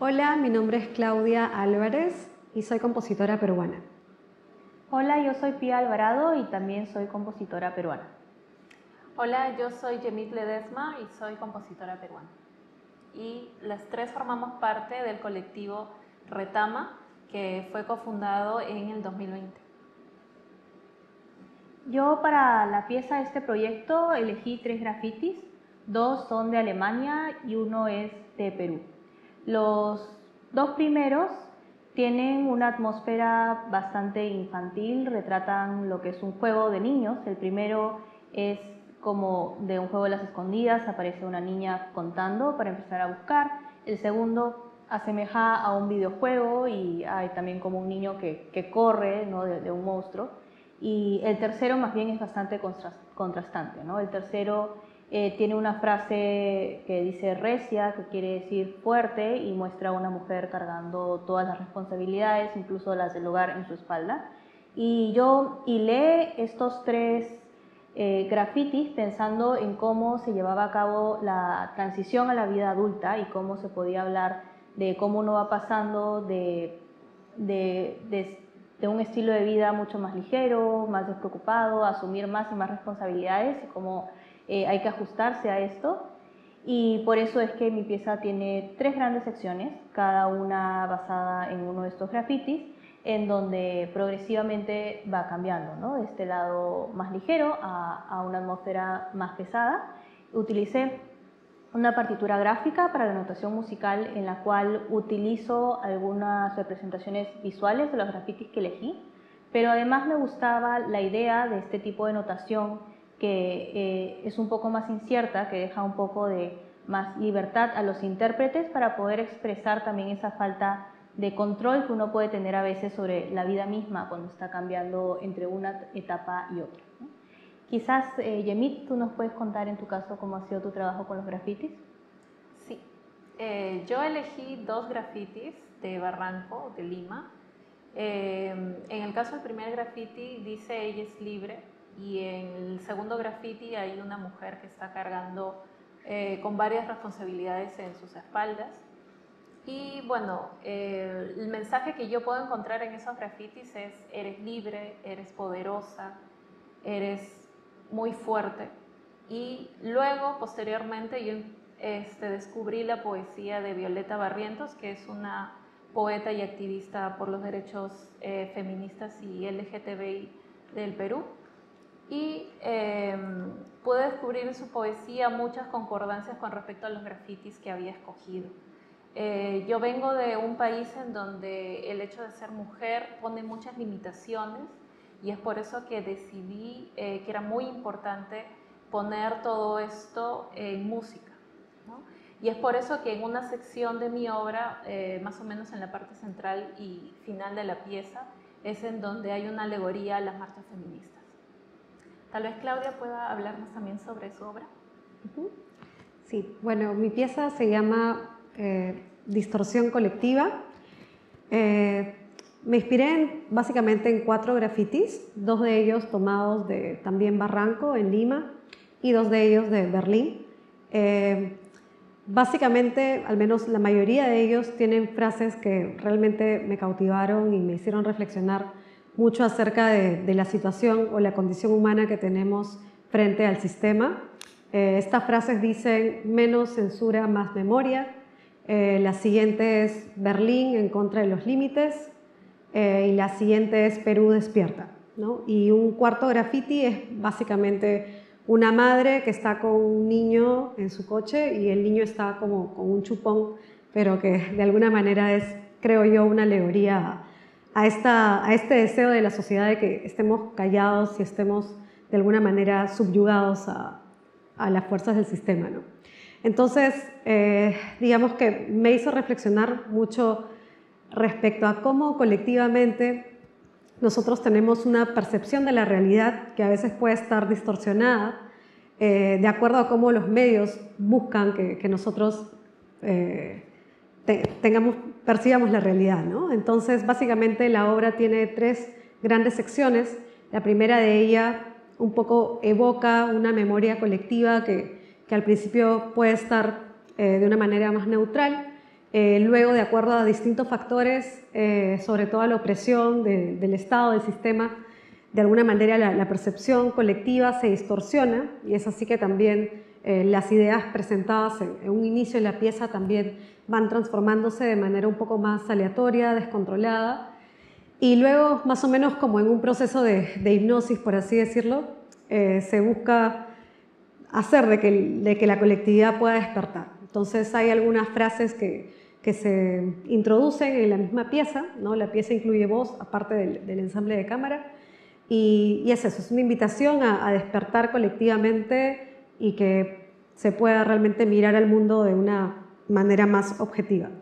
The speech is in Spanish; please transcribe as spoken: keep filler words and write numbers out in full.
Hola, mi nombre es Claudia Álvarez y soy compositora peruana. Hola, yo soy Pía Alvarado y también soy compositora peruana. Hola, yo soy Yemit Ledesma y soy compositora peruana. Y las tres formamos parte del colectivo Retama, que fue cofundado en el dos mil veinte. Yo para la pieza de este proyecto elegí tres grafitis, dos son de Alemania y uno es de Perú. Los dos primeros tienen una atmósfera bastante infantil, retratan lo que es un juego de niños. El primero es como de un juego de las escondidas, aparece una niña contando para empezar a buscar. El segundo asemeja a un videojuego y hay también como un niño que, que corre, ¿no? de, de un monstruo. Y el tercero más bien es bastante contrastante, ¿no? El tercero eh, tiene una frase que dice recia, que quiere decir fuerte, y muestra a una mujer cargando todas las responsabilidades, incluso las del hogar, en su espalda. Y yo hilé estos tres eh, grafitis pensando en cómo se llevaba a cabo la transición a la vida adulta y cómo se podía hablar de cómo uno va pasando de, de, de de un estilo de vida mucho más ligero, más despreocupado, asumir más y más responsabilidades y cómo eh, hay que ajustarse a esto. Y por eso es que mi pieza tiene tres grandes secciones, cada una basada en uno de estos grafitis, en donde progresivamente va cambiando, ¿no? De este lado más ligero a, a una atmósfera más pesada. Utilicé una partitura gráfica para la notación musical en la cual utilizo algunas representaciones visuales de los grafitis que elegí, pero además me gustaba la idea de este tipo de notación que eh, es un poco más incierta, que deja un poco de más libertad a los intérpretes para poder expresar también esa falta de control que uno puede tener a veces sobre la vida misma cuando está cambiando entre una etapa y otra, ¿no? Quizás, eh, Yemit, tú nos puedes contar en tu caso cómo ha sido tu trabajo con los grafitis. Sí, eh, yo elegí dos grafitis de Barranco, de Lima. Eh, en el caso del primer grafiti dice ella es libre y en el segundo grafiti hay una mujer que está cargando eh, con varias responsabilidades en sus espaldas. Y bueno, eh, el mensaje que yo puedo encontrar en esos grafitis es eres libre, eres poderosa, eres muy fuerte. Y luego, posteriormente, yo este, descubrí la poesía de Violeta Barrientos, que es una poeta y activista por los derechos eh, feministas y L G T B I del Perú. Y eh, pude descubrir en su poesía muchas concordancias con respecto a los grafitis que había escogido. Eh, yo vengo de un país en donde el hecho de ser mujer pone muchas limitaciones, y es por eso que decidí eh, que era muy importante poner todo esto en música, ¿no? Y es por eso que en una sección de mi obra, eh, más o menos en la parte central y final de la pieza, es en donde hay una alegoría a las marchas feministas. Tal vez Claudia pueda hablarnos también sobre su obra. Uh-huh. Sí, bueno, mi pieza se llama eh, Distorsión Colectiva. Eh, Me inspiré en, básicamente en cuatro grafitis, dos de ellos tomados de también Barranco, en Lima, y dos de ellos de Berlín. Eh, básicamente, al menos la mayoría de ellos tienen frases que realmente me cautivaron y me hicieron reflexionar mucho acerca de, de la situación o la condición humana que tenemos frente al sistema. Eh, estas frases dicen menos censura, más memoria. Eh, la siguiente es Berlín en contra de los límites. Eh, y la siguiente es Perú despierta, ¿no? Y un cuarto graffiti es básicamente una madre que está con un niño en su coche y el niño está como con un chupón, pero que de alguna manera es, creo yo, una alegoría a, esta, a este deseo de la sociedad de que estemos callados y estemos de alguna manera subyugados a, a las fuerzas del sistema, ¿no? Entonces, eh, digamos que me hizo reflexionar mucho respecto a cómo colectivamente nosotros tenemos una percepción de la realidad que a veces puede estar distorsionada eh, de acuerdo a cómo los medios buscan que, que nosotros eh, te, tengamos, percibamos la realidad, ¿no? Entonces, básicamente la obra tiene tres grandes secciones. La primera de ellas un poco evoca una memoria colectiva que, que al principio puede estar eh, de una manera más neutral, Eh, luego, de acuerdo a distintos factores, eh, sobre todo a la opresión de, del Estado, del sistema, de alguna manera la, la percepción colectiva se distorsiona, y es así que también eh, las ideas presentadas en, en un inicio de la pieza también van transformándose de manera un poco más aleatoria, descontrolada, y luego, más o menos como en un proceso de, de hipnosis, por así decirlo, eh, se busca hacer de que, de que la colectividad pueda despertar. Entonces hay algunas frases que, que se introducen en la misma pieza, ¿no? La pieza incluye voz, aparte del, del ensamble de cámara, y, y es eso, es una invitación a, a despertar colectivamente y que se pueda realmente mirar al mundo de una manera más objetiva.